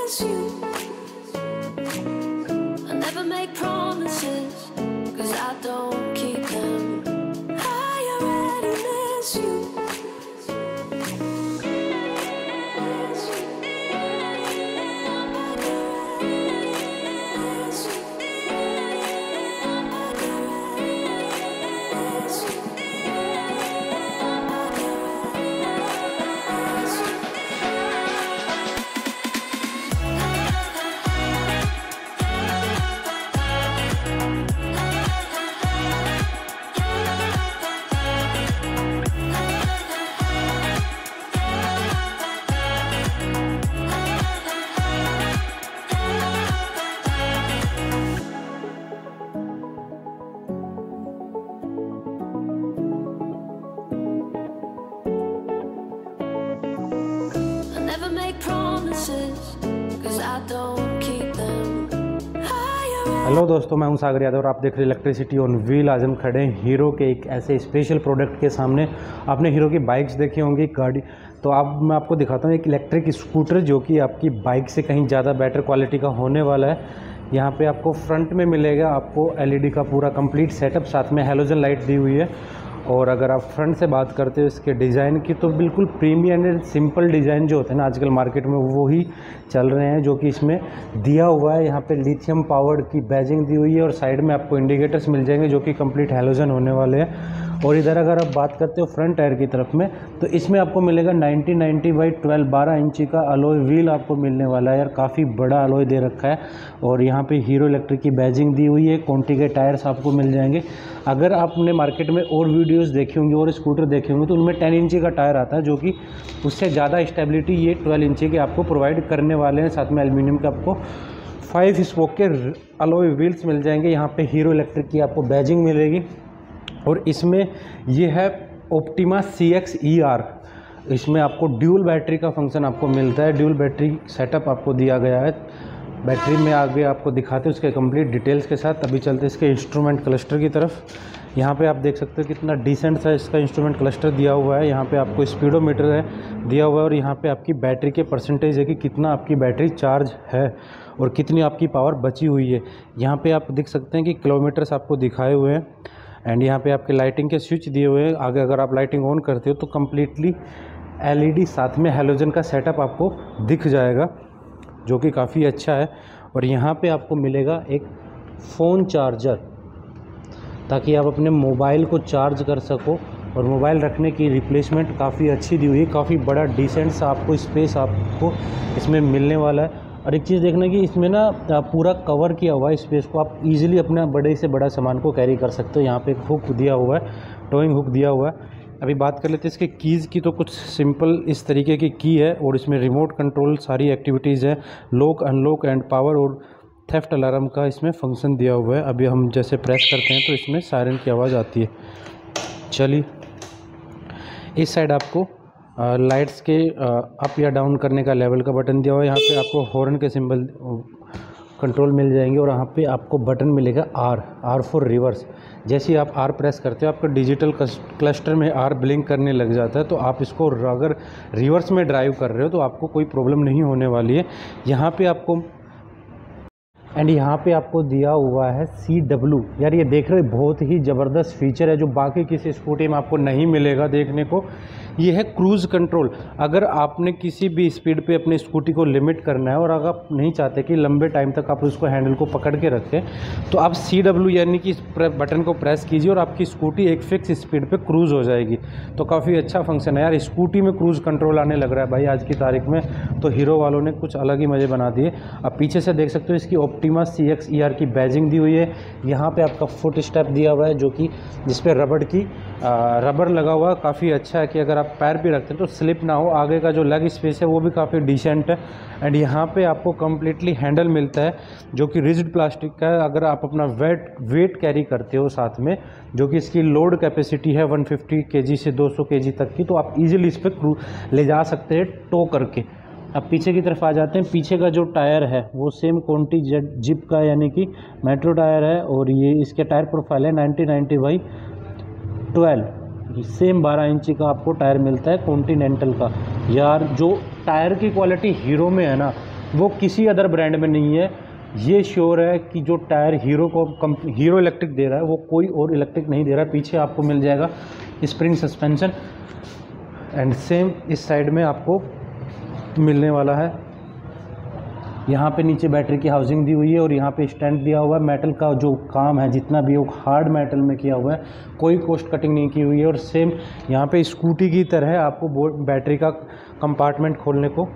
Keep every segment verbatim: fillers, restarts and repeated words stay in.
miss you. I never make promises, cause I don't keep them. I already miss you. Never make promises, cause I don't keep them. Hello दोस्तों, मैं हूं सागर यादव और आप देख रहे हैं इलेक्ट्रिसिटी ऑन व्हील। आज हम खड़े हैं हीरो के एक ऐसे स्पेशल प्रोडक्ट के सामने। आपने हीरो की बाइक्स देखी होंगी, गाड़ी, तो अब मैं आपको दिखाता हूं एक इलेक्ट्रिक स्कूटर जो कि आपकी बाइक से कहीं ज़्यादा बेटर क्वालिटी का होने वाला है। यहाँ पे आपको फ्रंट में मिलेगा आपको एलईडी का पूरा कंप्लीट सेटअप, साथ में हैलोजन लाइट दी हुई है। और अगर आप फ्रंट से बात करते हो इसके डिज़ाइन की, तो बिल्कुल प्रीमियम एंड सिंपल डिज़ाइन जो होते हैं ना आजकल मार्केट में, वो ही चल रहे हैं, जो कि इसमें दिया हुआ है। यहाँ पे लिथियम पावर्ड की बैजिंग दी हुई है और साइड में आपको इंडिकेटर्स मिल जाएंगे जो कि कंप्लीट हैलोजन होने वाले हैं। और इधर अगर आप बात करते हो फ्रंट टायर की तरफ में, तो इसमें आपको मिलेगा नाइन्टी नाइन्टी बाई ट्वेल्व बारह इंची का अलॉय व्हील आपको मिलने वाला है। यार काफ़ी बड़ा अलॉय दे रखा है। और यहाँ पे हीरो इलेक्ट्रिक की बैजिंग दी हुई है। क्वांटी के टायर्स आपको मिल जाएंगे। अगर आपने मार्केट में और वीडियोस देखी होंगी और स्कूटर देखे होंगे, तो उनमें टेन इंची का टायर आता है, जो कि उससे ज़्यादा स्टेबिलिटी ये ट्वेल्व इंची के आपको प्रोवाइड करने वाले हैं। साथ में एल्यूमिनियम के आपको फाइव स्पोक के अलॉय व्हील्स मिल जाएंगे। यहाँ पे हीरो इलेक्ट्रिक की आपको बैजिंग मिलेगी। और इसमें ये है Optima C X E R. इसमें आपको ड्यूल बैटरी का फंक्शन आपको मिलता है। ड्यूल बैटरी सेटअप आपको दिया गया है। बैटरी में आगे आपको दिखाते हैं उसके कंप्लीट डिटेल्स के साथ। अभी चलते हैं इसके इंस्ट्रूमेंट क्लस्टर की तरफ। यहाँ पे आप देख सकते हो कितना डिसेंट सा इसका इंस्ट्रूमेंट क्लस्टर दिया हुआ है। यहाँ पे आपको स्पीडोमीटर है दिया हुआ है और यहाँ पे आपकी बैटरी के परसेंटेज है कि कितना आपकी बैटरी चार्ज है और कितनी आपकी पावर बची हुई है। यहाँ पे आप देख सकते हैं कि किलोमीटर्स आपको दिखाए हुए हैं। एंड यहाँ पे आपके लाइटिंग के स्विच दिए हुए हैं। आगे अगर आप लाइटिंग ऑन करते हो तो कम्प्लीटली एलईडी साथ में हैलोजन का सेटअप आपको दिख जाएगा, जो कि काफ़ी अच्छा है। और यहाँ पे आपको मिलेगा एक फ़ोन चार्जर, ताकि आप अपने मोबाइल को चार्ज कर सको। और मोबाइल रखने की रिप्लेसमेंट काफ़ी अच्छी दी हुई है। काफ़ी बड़ा डिसेंट सा आपको स्पेस आपको इसमें मिलने वाला है। और एक चीज़ देखना कि इसमें ना पूरा कवर किया हुआ है स्पेस को, आप इजीली अपना बड़े से बड़ा सामान को कैरी कर सकते हो। यहाँ पे एक हुक दिया हुआ है, टोइंग हुक दिया हुआ है। अभी बात कर लेते हैं इसके कीज़ की, तो कुछ सिंपल इस तरीके की की है और इसमें रिमोट कंट्रोल सारी एक्टिविटीज़ है, लॉक अनलॉक एंड पावर और थेफ्ट अलार्म का इसमें फंक्शन दिया हुआ है। अभी हम जैसे प्रेस करते हैं तो इसमें सायरन की आवाज़ आती है। चलिए, इस साइड आपको लाइट्स के अप या डाउन करने का लेवल का बटन दिया हुआ है। यहाँ पे आपको हॉर्न के सिंबल कंट्रोल मिल जाएंगे और यहाँ पे आपको बटन मिलेगा आर आर फॉर रिवर्स। जैसे ही आप आर प्रेस करते हो आपका डिजिटल क्लस्टर में आर ब्लिंक करने लग जाता है। तो आप इसको अगर रिवर्स में ड्राइव कर रहे हो तो आपको कोई प्रॉब्लम नहीं होने वाली है। यहाँ पे आपको एंड यहाँ पे आपको दिया हुआ है सी डब्ल्यू। यार ये देख रहे बहुत ही ज़बरदस्त फीचर है जो बाकी किसी स्कूटी में आपको नहीं मिलेगा देखने को। ये है क्रूज़ कंट्रोल। अगर आपने किसी भी स्पीड पे अपनी स्कूटी को लिमिट करना है और अगर आप नहीं चाहते कि लंबे टाइम तक आप उसको हैंडल को पकड़ के रखें, तो आप सी डब्ल्यू यानी कि इस बटन को प्रेस कीजिए और आपकी स्कूटी एक फिक्स स्पीड पे क्रूज़ हो जाएगी। तो काफ़ी अच्छा फंक्शन है यार। स्कूटी में क्रूज़ कंट्रोल आने लग रहा है भाई आज की तारीख में, तो हीरो वालों ने कुछ अलग ही मज़े बना दिए। आप पीछे से देख सकते हो इसकी Optima C X E R की बैजिंग दी हुई है। यहाँ पे आपका फुट स्टेप दिया हुआ है, जो कि जिस पे रबड़ की आ, रबर लगा हुआ है। काफ़ी अच्छा है कि अगर आप पैर भी रखते हैं तो स्लिप ना हो। आगे का जो लेग स्पेस है वो भी काफ़ी डिसेंट है। एंड यहाँ पे आपको कम्प्लीटली हैंडल मिलता है जो कि रिजिड प्लास्टिक का है। अगर आप अपना वेट वेट कैरी करते हो साथ में, जो कि इसकी लोड कैपेसिटी है वन फिफ्टी केजी से टू हंड्रेड केजी तक की, तो आप इजीली इस पर ले जा सकते हैं टो करके। अब पीछे की तरफ आ जाते हैं। पीछे का जो टायर है वो सेम क्वांटी जिप का यानी कि मेट्रो टायर है और ये इसके टायर प्रोफाइल है ninety ninety by twelve. Same बारह इंची का आपको टायर मिलता है कॉन्टिनेंटल का। यार जो टायर की क्वालिटी हीरो में है ना, वो किसी अदर ब्रांड में नहीं है। ये श्योर है कि जो टायर हीरो को हीरो इलेक्ट्रिक दे रहा है वो कोई और इलेक्ट्रिक नहीं दे रहा है। पीछे आपको मिल जाएगा स्प्रिंग सस्पेंशन एंड सेम इस साइड में आपको मिलने वाला है। यहाँ पे नीचे बैटरी की हाउसिंग दी हुई है और यहाँ पे स्टैंड दिया हुआ है। मेटल का जो काम है जितना भी वो हार्ड मेटल में किया हुआ है, कोई कॉस्ट कटिंग नहीं की हुई है। और सेम यहाँ पे स्कूटी की तरह आपको बैटरी का कंपार्टमेंट खोलने को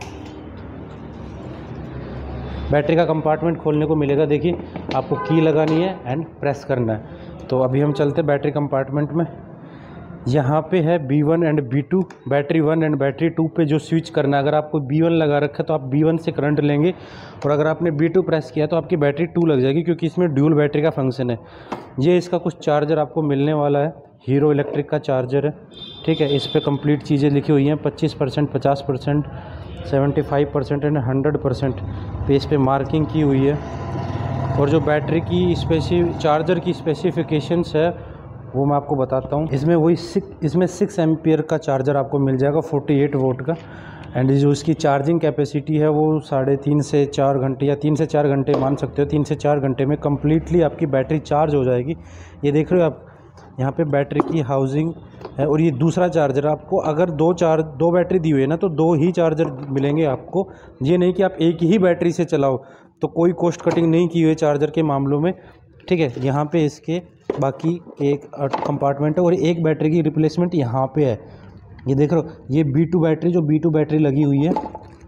बैटरी का कंपार्टमेंट खोलने को मिलेगा। देखिए आपको की लगानी है एंड प्रेस करना है। तो अभी हम चलते बैटरी कंपार्टमेंट में। यहाँ पे है B one and B two, battery one and battery two पे जो स्विच करना है। अगर आपको बी वन लगा रखा है तो आप बी वन से करंट लेंगे और अगर आपने बी टू प्रेस किया तो आपकी बैटरी टू लग जाएगी, क्योंकि इसमें ड्यूल बैटरी का फंक्शन है। ये इसका कुछ चार्जर आपको मिलने वाला है, हीरो इलेक्ट्रिक का चार्जर है, ठीक है। इस पर कंप्लीट चीज़ें लिखी हुई हैं, पच्चीस परसेंट, पचास percent, seventy five percent and hundred percent पे इस पर मार्किंग की हुई है। और जो बैटरी की स्पेसिफि चार्जर की स्पेसिफिकेशंस है वो मैं आपको बताता हूँ। इसमें वही सिक्स इसमें सिक्स एम्पियर का चार्जर आपको मिल जाएगा, फोर्टी एट वोल्ट का। एंड जो इसकी चार्जिंग कैपेसिटी है वो साढ़े तीन से चार घंटे या तीन से चार घंटे मान सकते हो। तीन से चार घंटे में कम्प्लीटली आपकी बैटरी चार्ज हो जाएगी। ये देख रहे हो आप, यहाँ पे बैटरी की हाउसिंग है और ये दूसरा चार्जर आपको, अगर दो चार्ज दो बैटरी दी हुई है ना तो दो ही चार्जर मिलेंगे आपको। ये नहीं कि आप एक ही बैटरी से चलाओ, तो कोई कॉस्ट कटिंग नहीं की हुई है चार्जर के मामलों में, ठीक है। यहाँ पे इसके बाकी एक कंपार्टमेंट है और एक बैटरी की रिप्लेसमेंट यहाँ पे है। ये देख रहे हो, ये बी टू बैटरी जो बी टू बैटरी लगी हुई है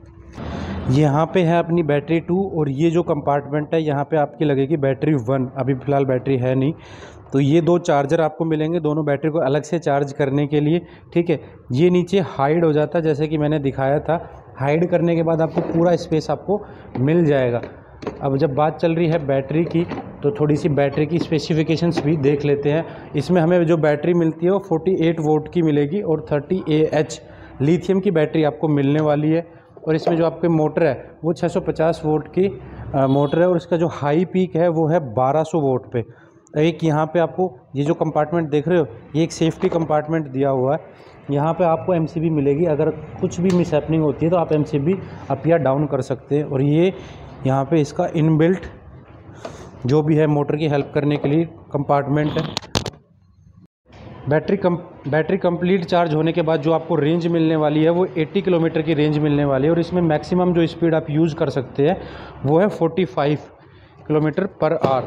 यहाँ पे है अपनी बैटरी टू, और ये जो कंपार्टमेंट है यहाँ पे आपकी लगेगी बैटरी वन। अभी फ़िलहाल बैटरी है नहीं, तो ये दो चार्जर आपको मिलेंगे दोनों बैटरी को अलग से चार्ज करने के लिए, ठीक है। ये नीचे हाइड हो जाता है जैसे कि मैंने दिखाया था। हाइड करने के बाद आपको पूरा स्पेस आपको मिल जाएगा। अब जब बात चल रही है बैटरी की, तो थोड़ी सी बैटरी की स्पेसिफिकेशंस भी देख लेते हैं। इसमें हमें जो बैटरी मिलती है वो फोर्टी एट वोल्ट की मिलेगी और थर्टी ए एच लिथियम की बैटरी आपको मिलने वाली है। और इसमें जो आपके मोटर है वो छह सौ पचास वोल्ट की आ, मोटर है और इसका जो हाई पीक है वो है बारह सौ वोल्ट पे। एक यहाँ पे आपको ये जो कंपार्टमेंट देख रहे हो, ये एक सेफ्टी कंपार्टमेंट दिया हुआ है। यहाँ पे आपको एमसीबी मिलेगी, अगर कुछ भी मिसहैपनिंग होती है तो आप एमसीबी अप या डाउन कर सकते हैं। और ये यहाँ पे इसका इनबिल्ट जो भी है मोटर की हेल्प करने के लिए कंपार्टमेंट है। बैटरी कम बैटरी कंप्लीट चार्ज होने के बाद जो आपको रेंज मिलने वाली है वो अस्सी किलोमीटर की रेंज मिलने वाली है। और इसमें मैक्सिमम जो स्पीड आप यूज़ कर सकते हैं वो है पैंतालीस किलोमीटर पर आवर।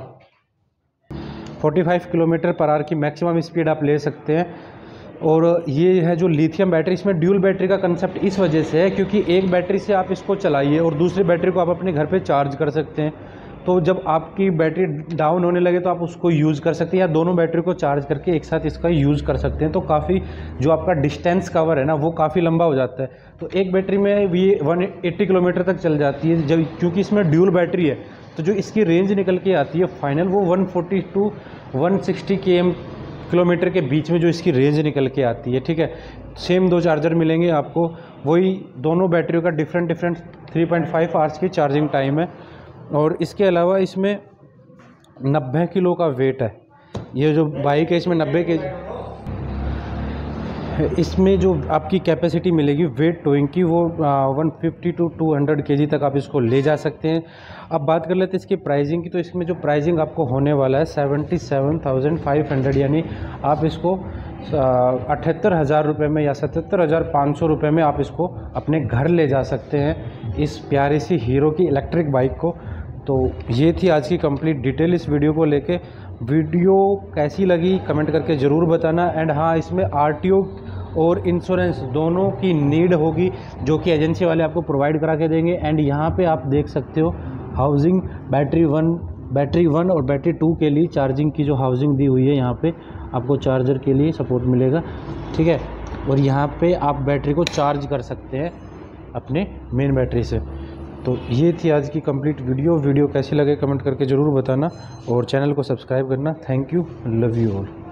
पैंतालीस किलोमीटर पर आवर की मैक्सिमम स्पीड आप ले सकते हैं। और ये है जो लिथियम बैटरी, इसमें ड्यूल बैटरी का कंसेप्ट इस वजह से है क्योंकि एक बैटरी से आप इसको चलाइए और दूसरी बैटरी को आप अपने घर पे चार्ज कर सकते हैं। तो जब आपकी बैटरी डाउन होने लगे तो आप उसको यूज़ कर सकते हैं, या दोनों बैटरी को चार्ज करके एक साथ इसका यूज़ कर सकते हैं। तो काफ़ी जो आपका डिस्टेंस कवर है ना वो काफ़ी लंबा हो जाता है। तो एक बैटरी में ये एक सौ अस्सी किलोमीटर तक चल जाती है, जब क्योंकि इसमें ड्यूल बैटरी है। तो जो इसकी रेंज निकल के आती है फाइनल वो एक सौ चालीस टू एक सौ साठ के एम किलोमीटर के बीच में जो इसकी रेंज निकल के आती है, ठीक है। सेम दो चार्जर मिलेंगे आपको, वही दोनों बैटरियों का different different three point five hours की चार्जिंग टाइम है। और इसके अलावा इसमें नब्बे किलो का वेट है। ये जो बाइक है इसमें नब्बे के इसमें जो आपकी कैपेसिटी मिलेगी वेट टोइंग की वो one fifty to two hundred KG तक आप इसको ले जा सकते हैं। अब बात कर लेते हैं इसकी प्राइसिंग की। तो इसमें जो प्राइसिंग आपको होने वाला है seventy seven thousand five hundred, यानी आप इसको अठहत्तर हज़ार रुपये में या सतहत्तर हज़ार पाँच सौ रुपये में आप इसको अपने घर ले जा सकते हैं, इस प्यारी सी हीरो की इलेक्ट्रिक बाइक को। तो ये थी आज की कंप्लीट डिटेल इस वीडियो को लेके। वीडियो कैसी लगी कमेंट करके ज़रूर बताना। एंड हाँ, इसमें आरटीओ और इंश्योरेंस दोनों की नीड होगी जो कि एजेंसी वाले आपको प्रोवाइड करा के देंगे। एंड यहाँ पे आप देख सकते हो housing battery one battery one और बैटरी टू के लिए चार्जिंग की जो हाउसिंग दी हुई है, यहाँ पे आपको चार्जर के लिए सपोर्ट मिलेगा, ठीक है। और यहाँ पे आप बैटरी को चार्ज कर सकते हैं अपने मेन बैटरी से। तो ये थी आज की कंप्लीट वीडियो। वीडियो कैसी लगे कमेंट करके ज़रूर बताना और चैनल को सब्सक्राइब करना। Thank you, love you all.